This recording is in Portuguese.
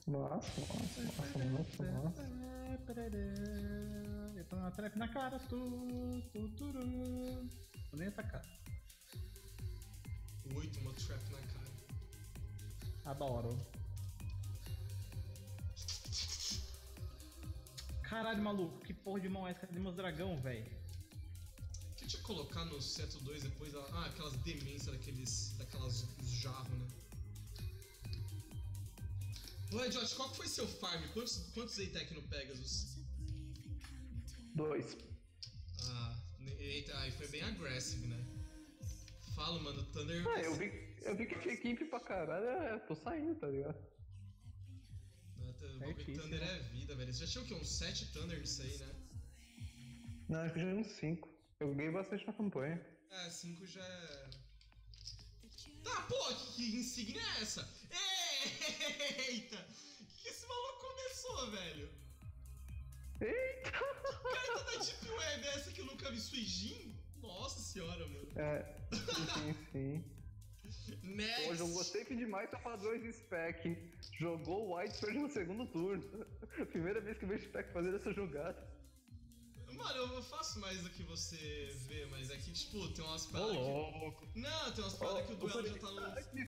Muito massa. Eu tô na trap na cara, turu. Vou nem atacar. 8, uma trap na cara. Adoro. Caralho, maluco, que porra de mão é essa? Cadê meus dragão, velho? Que tinha que colocar no seto 2 depois aquelas demências daquelas jarros, né? Ô, Josh, qual que foi seu farm? Quantos Zaytec no Pegasus? 2. Eita, aí foi bem agressivo, né? Falo, mano, o Thunder... Eu vi que tinha equipe pra caralho, tô saindo, tá ligado? O Thunder é vida, velho. Você já tinha o quê? Uns 7 Thunder nisso aí, né? Não, acho que já uns 5. Eu joguei bastante na campanha. 5 já é... Tá, pô, que insígnia é essa? Eita! Que esse maluco começou, velho? Eita! Cara, tá da Deep Web essa que eu nunca vi, Suijin? Nossa senhora, mano. Sim. Next! Pô, jogou safe demais pra fazer 2 spec. Jogou o White Surge no segundo turno. Primeira vez que eu vejo spec fazendo essa jogada. Mano, eu faço mais do que você vê, mas é que, tipo, tem umas paradas que... Não, tem umas paradas que o duelo já tá no...